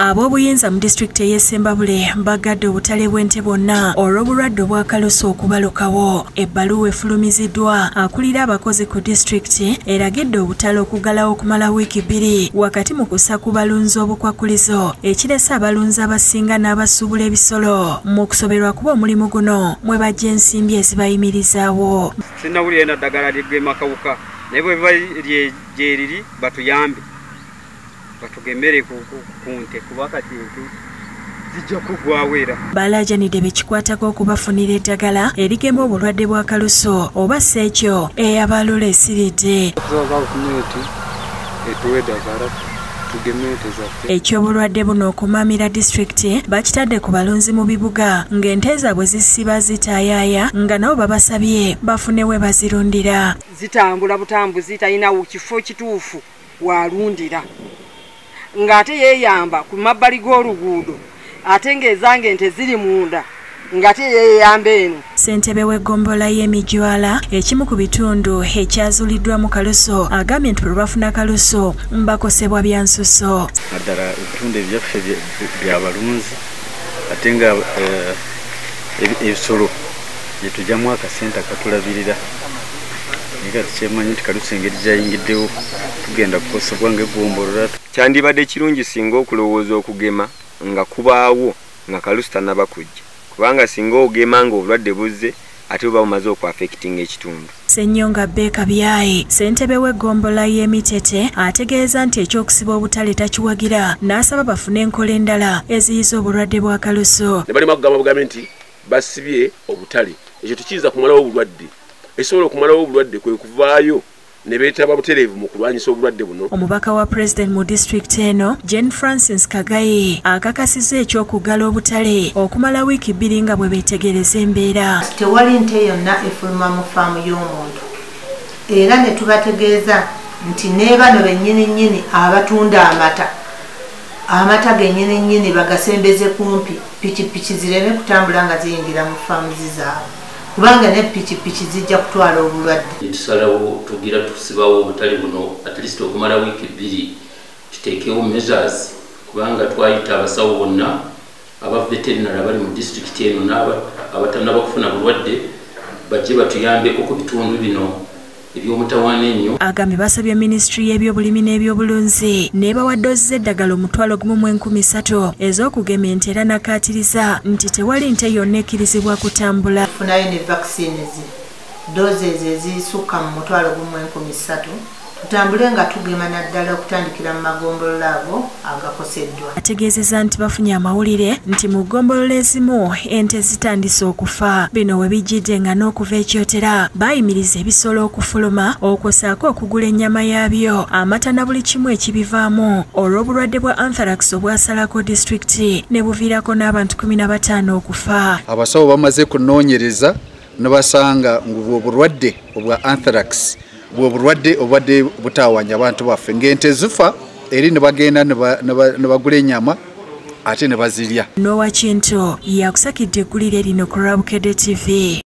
Aboobuyinza mu disitulikiti y'e Ssembabule baggadde obutale bw'ente bwonna olw'obulwadde obwa KALUSU okubalukawo. Ebbaluwa efulumiziddwa akulira abakozi ku disitulikiti eragidde obutale okuggalawo okumala wiiki bbiri wakati mu kussa ku balunzi obukwakulizo ekirese abalunzi abasinga n'abasuubula ebisolo mu kusoberwa kuba omulimu guno mwe bajja ensimbi ezibayimirizaawo. Sinnawulira na ddagala ligema kawuka naye bwe biba lyeriri batuyambe batugemere ku nte kuba kati zijja kugwawera. Balajanidde bekikwatako okubafunira eddagala erigema obulwadde bwa KALUSU oba si ekyo eyabalula esiridde. Eky'obulwadde buno okumaamira disitulikiti bakitadde ku balunzi mu bibuga ng'ente zaabwe zisiba zitaayaaya nga nabo babasabye bafune we bazirundira. Zitambula butambuzi talinawo kifo kituufu walundira ng'ate yeeyamba ku mabbali g'oluguudo ate ng'ezange ente ziri munda ng'ate yeeyamba eno. Ssentebe w'eggombolola y'emijwala ekimu ku bitundu ekyazuuliddwamu KALUSU agambye nti bwe bafuna KALUSU mbakosebwa bya nsuso. Naddala ebitundu ebyaffe by'abalunzi ate nga ebisolo bye tujjamu akasente akatulabirira nga tukyemanyi nti KALUSU engeri gyayingiddewo tugenda kukosebwa ng'eggombolola. Kyandibadde kirungi singa okulowooza okugema nga kubaawo nga KALUSU tannaba kujja kubanga singa ogema nga obulwadde buzze ate buba bumaze okuafekitinga ekitundu. Ssanyu R ssentebe w'eggombolola y'Emitete ategeeza nti eky'okusiba obutale takiwagira n'asaba bafune enkola endala eziyiza obulwadde bwa KALUSU. Ne balima kugamba bugambe nti basibye obutale ekyo tekiyinza kumalawo obulwadde esobola okumalawo obulwadde kwe kuvaayo ne beetaba butereevu mu kulwanyisa obulwadde buno. Omubaka wa President mu disitulikiti eno Kagayi akakasizza eky'okuggala obutale okumala wiiki bbiri nga bwe beetegereza embeera. Tewali nte yonna efuluma mu faamu y'omuntu era ne tubategeeza nti ne bano bennyini abatunda amata gennyini bagasembeze kumpi pikipiki zireme kutambula nga ziyingira mu faamu zaabwe kubanga ne pikipiki zijja kutwala obulwadde. Tusalawo tugira tusibawo obutale buno at least okumala wiiki bbiri tuteekewo measures kubanga twayita abasawo bonna aba veterinary abali mu disitulikiti eno n'abatannaba kufuna bulwadde bajje batuyambeko ku bitundu bino eby'omutawaana ennyo. Agambye basabye minisitule y'ebyobulimi n'ebyobulunzi n'ebawadde eddagala omutwalo gumu mu 30,000 ez'okugema ente era n'akkaatiriza nti tewali nte yonna ekkirizibwa kutambula. Tufunayo ne vaccines doze ezo ezisukka mu mutwalo gumu mu 30,000 tutambule nga tugema naddala okutandikira mu magombolola ago agakoseddwa. Ategeezezza nti bafunye amawulire nti mu ggombolola ezimu ente zitandise okufa. Bino we bijjidde nga n'okuva ekyotera bayimiriza ebisolo okufuluma okwosaako okugula ennyama yaabyo amata na buli kimu ekibivaamu olw'obulwadde bwa anthrax obwasalako disitulikiti ne buviirako n'abantu 15 okufa. Abasawo bamaze kunoonyereza ne basanga ngu obulwadde obwa anthrax bw'obulwadde obwadde butaawanya abantu baffe ng'ente zifa eri ne bagenda ne bagula ennyama ate ne bazirya. Nowa Kinto yakusakidde eggulire lino ku Bukedde TV.